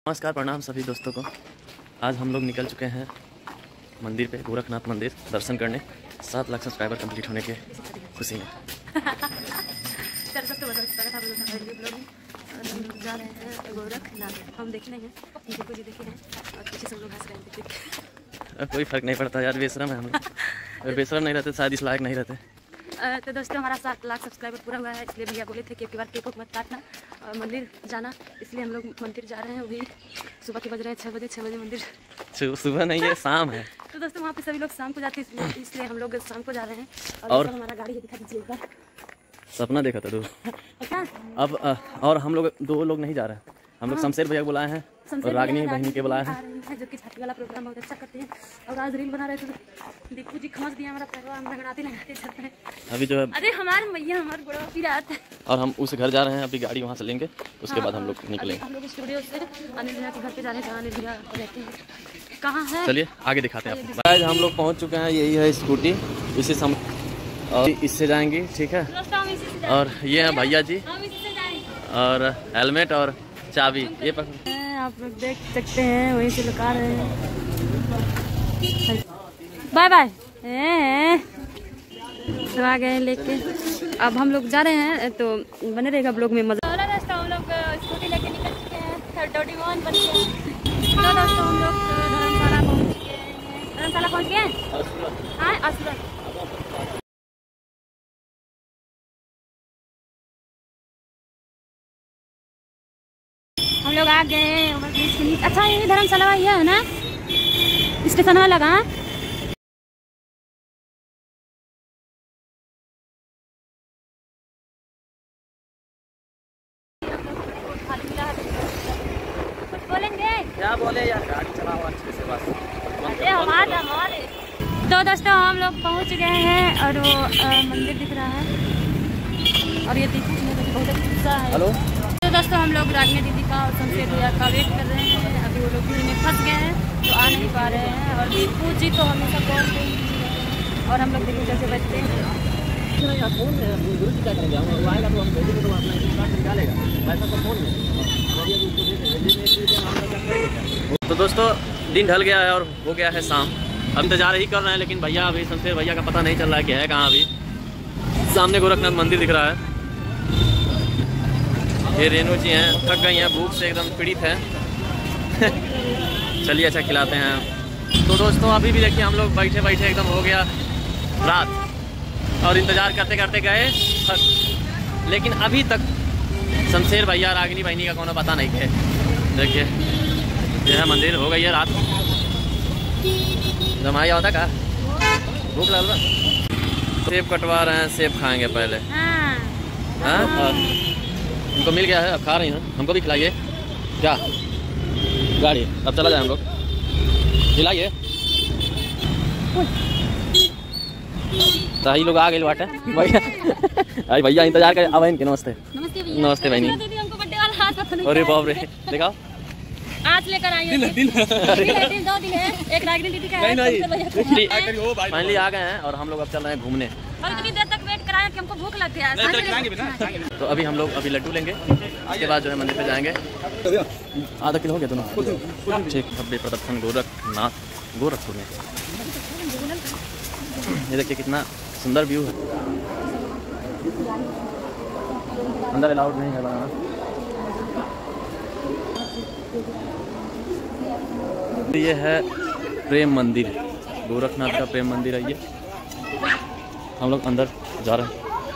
नमस्कार, प्रणाम सभी दोस्तों को। आज हम लोग निकल चुके हैं मंदिर पे, गोरखनाथ मंदिर दर्शन करने। 7 लाख सब्सक्राइबर कंप्लीट होने के खुशी में जा रहे हैं गोरखनाथ। हम देख रहे हैं, देखो जी, देख रहे हैं और पीछे सब लोग हंस रहे हैं। कोई फर्क नहीं पड़ता यार, बेशरम है हम लोग। अगर बेशरम नहीं रहते शायद इस लायक नहीं रहते। तो दोस्तों, हमारा 7 लाख सब्सक्राइबर पूरा हुआ है, इसलिए भैया बोले थे कि एक बार केक मत काटना और मंदिर जाना, इसलिए हम लोग मंदिर जा रहे हैं। अभी सुबह के बज रहे हैं 6 बजे मंदिर। सुबह नहीं है, शाम है। तो दोस्तों, वहाँ पे सभी लोग शाम को जाते हैं, इसलिए हम लोग शाम को जा रहे हैं। और हमारा गाड़ी दिखा दीजिए एक बार। सपना देखा था तू। अब और हम लोग 2 लोग नहीं जा रहे हैं। हम लोग शमशेर भैया बुलाए हैं और रागिनी बहनी के बुलाए हैं, जो कि छाती वाला प्रोग्राम बहुत अच्छा करते हैं। और आज रील बना रहे थे, दीपू जी खमस दिया हमारा पैरवा, हम लगाते जाते हैं। अभी जो है, अरे हमारे मैया हमारे बड़ा पिरात है। और हम उस घर जा रहे हैं, अभी गाड़ी वहाँ से लेंगे, उसके बाद हम लोग निकलेंगे। हम लोग स्टूडियो से अनिल भैया के घर पे जा रहे हैं। अनिल भैया रहते हैं कहाँ है, चलिए आगे दिखाते हैं आपको। आज हम लोग पहुँच चुके हैं, यही है स्कूटी, इसी सम और इससे जाएंगे, ठीक है। और ये है भैया जी, और हेलमेट और चाबी ये पकड़। आप लोग देख सकते हैं, वहीं से लगा रहे हैं। Bye bye. तो आ गए लेके, अब हम लोग जा रहे हैं, तो बने रहेगा ब्लॉग में मजा। दोस्तों, हम लोग स्कूटी लेके निकल चुके हैं, 31 बन गए। तो दोस्तों, हम लोग धर्मशाला पहुँच गए हैं। धर्मशाला पहुँच गए। हाँ, असुरा। हम लोग आ गए। अच्छा, ये धर्मशाला ये है ना, स्टेशन वाला लगा। कुछ बोलेंगे? क्या बोले यार, गाड़ी चलाओ अच्छे से बस। हमारे तो दोस्तों, हम लोग पहुंच गए हैं और वो मंदिर दिख रहा है, और ये दीपू जी बहुत अच्छा है। हेलो। तो दोस्तों, हम लोग रागिनी दीदी का और शमशेर भैया का वेट कर रहे हैं। अभी वो लोग भीड़ में फंस गए हैं, तो आ नहीं पा रहे हैं। और दीपू जी तो हमेशा कॉल पे, और हम लोग देखो जैसे बचते हैं। तो दोस्तों, दिन ढल गया है और हो गया है शाम। अब इंतजार ही कर रहे हैं, लेकिन भैया अभी शमशेर भैया का पता नहीं चल रहा है कि है कहाँ। अभी सामने गोरखनाथ मंदिर दिख रहा है। ये रेनू जी हैं, थक गई हैं, भूख से एकदम पीड़ित हैं। चलिए अच्छा खिलाते हैं। तो दोस्तों, अभी भी देखिए, हम लोग बैठे बैठे एकदम हो गया रात, और इंतज़ार करते करते गए थक। लेकिन अभी तक शमशेर भैया रागिनी बहनी का कोनो पता नहीं है। देखिए, यह है मंदिर। हो गई है रात, जमाई होता का भूख लगा। सेब कटवा रहे हैं, सेब खाएंगे पहले। हाँ, उनको मिल गया है, अब खा रही हैं। हमको भी खिलाइए क्या गाड़ी। अब चला जाए हम लोग, खिलाइए। सही लोग आ गए बाटे भैया। अरे भैया इंतजार कर। अब इनके नमस्ते। नमस्ते बहनी। अरे बाप रे, दिखाओ। आज लेकर आइए। दिन 2 दिन है, एक रागिनी दीदी का है। फाइनली आ गए हैं, और हम लोग अब चल रहे हैं घूमने। और इतनी देर तक वेट कराया कि हमको भूख लग गया। तो अभी हम लोग लड्डू लेंगे, उसके बाद जो है मंदिर पे जाएंगे। आधा किलो हो गया दोनों। ठीक, भव्य प्रदर्शन गोरखनाथ गोरखपुर में। ये देखिए कितना सुंदर व्यू है। अंदर अलाउड नहीं है बनाना। ये है प्रेम मंदिर, गोरखनाथ का प्रेम मंदिर है ये। हम लोग अंदर जा रहे हैं।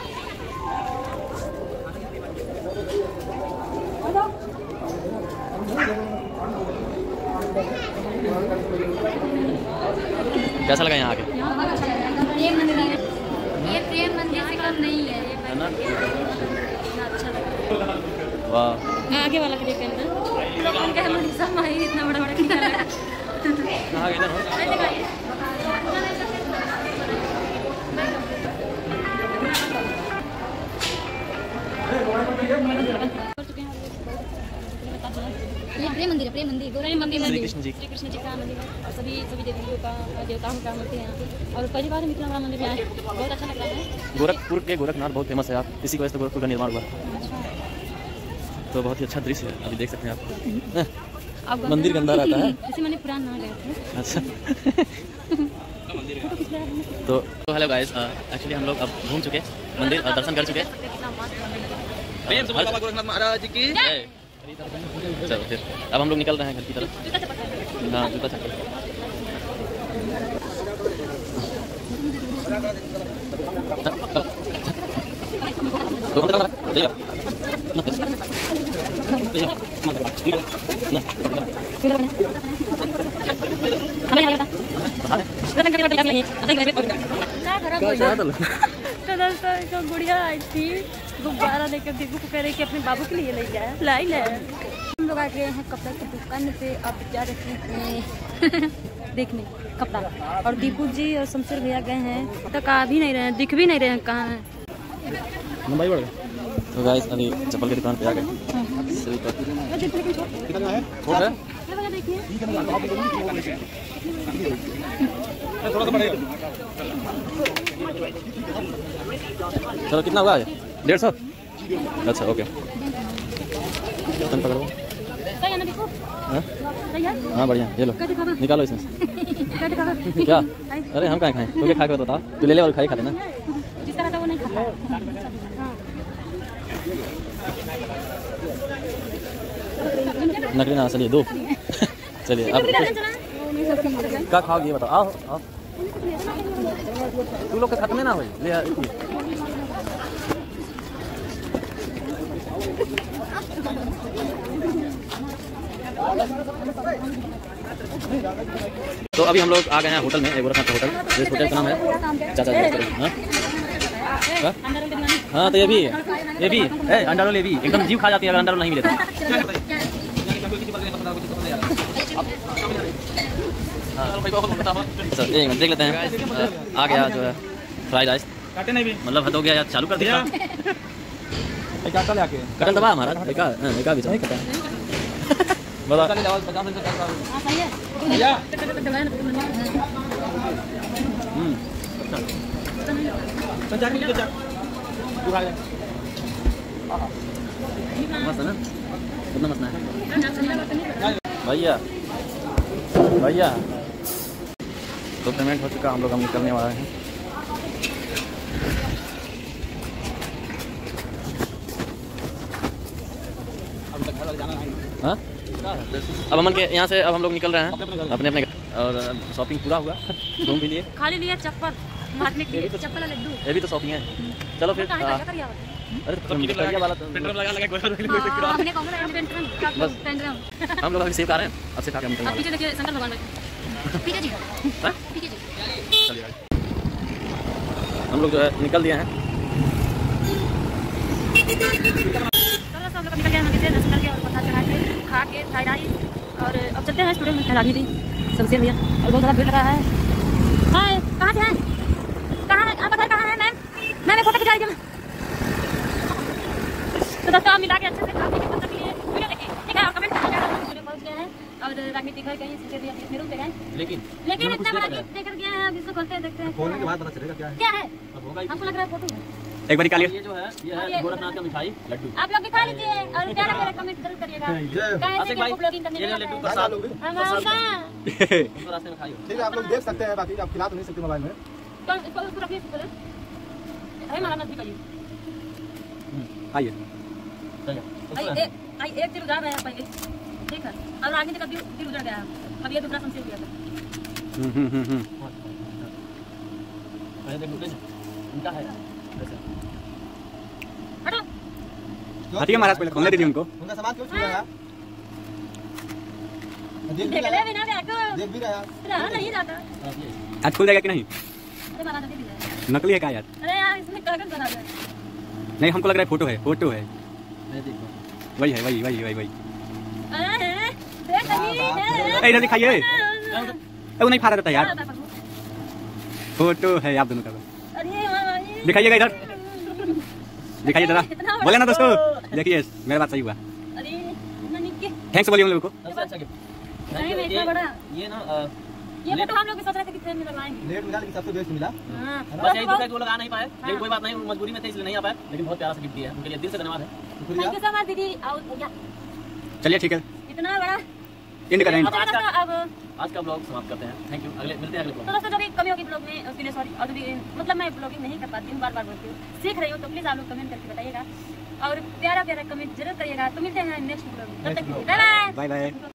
कैसा लगा यहाँ आके? ये प्रेम मंदिर से कम नहीं है ना। वाह, आगे वाला के देखते हैं लोग उनके हम सब माही इतना बड़ा बड़ा किया लगा। आगे इधर हो। ये प्रेम मंदिर है, प्रेम मंदिर, प्रेम मंदिर, श्री कृष्ण जी का मंदिर है। और सभी देवियों का, देवताओं का मूर्ति है यहाँ पे। और पहली बार इतना बड़ा मंदिर में आए, बहुत अच्छा लग रहा है। गोरखपुर के गोरखनाथ बहुत फेमस है, आप इसी की वजह से गोरखपुर का निर्माण हुआ। तो बहुत ही अच्छा दृश्य है, अभी देख सकते हैं आप। मंदिर गंदा रहता है। जैसे मैंने पुराना ना गए थे। अच्छा। तो हेलो गाइस, एक्चुअली हम लोग अब घूम चुके मंदिर और दर्शन कर चुके। महाराज की चलो फिर अब हम लोग निकल रहे हैं घर की तरफ। हाँ जूता चप्पल। तो दोस्तों एक गुड़िया आई थी गुब्बारा लेकर दीपू को कह रही कि अपने बाबू के लिए ले जाए लाई ले। हम लोग आ गए हैं कपड़ा की दुकान पे। अब जा रहे हैं देखने कपड़ा। और दीपू जी और शमशेर भैया गए हैं तक आ भी नहीं रहे हैं, दिख भी नहीं रहे हैं कहाँ हैं। तो गाइस अभी चप्पल की दुकान पे आ गए। चलो कितना हुआ है? 150। अच्छा ओके पकड़ो। हाँ बढ़िया, ये लो निकालो इसमें क्या। अरे हम कहाँ खाएं, तू क्या खा के बताओ। तू ले ले और खाई खा लेना। नकली ना चलिए दो। चलिए अब क्या खाओगे ये बताओ। आओ आओ तू लोग का खत्म ना हो ले। तो अभी हम लोग आ गए हैं होटल में, एक गोरखनाथ का होटल। जिस होटल का नाम है चाचा जी। हाँ तो ये भी अंडा रोल, ये भी एकदम जीव खा जाती है अगर अंडा रोल नहीं मिले तो। एक मिनट देख लेते हैं। आ गया जो है फ्राइड राइस, मतलब हद हो गया यार, चालू कर दिया। कटल दबा हमारा भी मस्त है ना, कितना मस्त है भैया भैया। तो पेमेंट हो चुका, हम लोग निकलने वाले हैं। हाँ अब अमन के यहाँ से अब हम लोग निकल रहे हैं अपने अपने। और शॉपिंग पूरा हुआ, घूम भी लिए, खाली लिए चप्पल मारने के लिए, चप्पल लड्डू, ये भी तो शॉपिंग है। चलो फिर अरे वाला हम लोग अभी सेव कर रहे हैं। अब से खा के हम पीछे देखिए शंकर भगवान पीछे जी चलिए हम लोग जो है निकल दिए हैं। सब लोग निकल गए मंदिर से, दर्शन करके और प्रसाद चढ़ा के खा के फ्राइड राइस। और अब चलते हैं स्टूडियो में। ठहरा भी थी शमशेर भैया और बहुत ज़्यादा भीड़ लगा है। हाय कहाँ से हैं, कहाँ है आप बताइए कहाँ है मैम? मैंने फोटो खिंचा लीजिए। तो दोस्तों मिला के अच्छे से खा के वीडियो देखिए, ठीक है। और कमेंट करना वीडियो पहुँच गए हैं और राजनीति घर कहीं शमशेर भैया मेरे रूम पे गए, लेकिन इतना बड़ा गिफ्ट देकर गया है। अब इसको खोलते हैं, देखते हैं खोलने के बाद पता चलेगा क्या है। हमको लग रहा है फोटो एक बार निकालिए। ये जो है ये है गोरखनाथ का मिठाई लड्डू। आप लोग भी खा लीजिए और क्या लगे कमेंट जरूर करिएगा। कैसे क्या ब्लॉगिंग करने ये लड्डू प्रसाद हम रास्ते में खाइए। ठीक है आप लोग देख सकते हैं, बाकी आप खिला तो नहीं सकते मोबाइल में। तो इसको रखिए बोले अरे मारा मत भी करिए। आइए आई एक दिन उधर रहा पहले, ठीक है। और आगे तक फिर उधर गया। अब ये दूसरा शमशेर गया था। पहले देख लो इनका है हटो हटिए महाराज, पहले खोलने दीजिए उनको। उनका सामान क्यों छू रहा है? देख ले बिना देखो देख भी रहा है। रहा नहीं जाता। आज खुल जाएगा कि नहीं? अरे मारा दे दिया। नकली है क्या यार? अरे यार इसमें कागज बना दे। नहीं हमको लग रहा है फोटो है, फोटो है। वही है, वही वही वही वही। इधर दिखाइए, वो नहीं फाड़ा रहता यार। फोटो है आप दोनों का, दिखाइएगा इधर, दिखाइए जरा। बोले ना दोस्तों, देखिए मेरी बात सही हुआ। थैंक्स बोलिए उन लोगों को। ये ना ये फोटो हम लोग भी सोच रहे थे कि ट्रेन में लगवाएंगे। लेट मिला लेकिन सबसे बेस्ट मिला। बस यही दुख है कि वो लगा नहीं पाए, लेकिन कोई बात नहीं, मजबूरी में थे इसलिए नहीं आ पाए। लेकिन बहुत प्यारा सा गिफ्ट दिया है, उनके लिए दिल से धन्यवाद है। थैंक यू सो मच दीदी। चलिए ठीक है। इतना बड़ा एंड करें। अब अब आज का ब्लॉग समाप्त करते हैं। थैंक यू, अगले मिलते हैं अगले ब्लॉग। तो दोस्तों जो भी कमी होगी ब्लॉग में उसके लिए सॉरी। और भी मतलब मैं ब्लॉगिंग नहीं कर पाती हूँ, बार बार बोलती हूँ, सीख रही हूँ, तो प्लीज आप लोग कमेंट करके बताइएगा और प्यारा प्यारा कमेंट जरूर करिएगा। तो मिलते हैं नेक्स्ट ब्लॉग में, तब तक बाय बाय। Bye bye.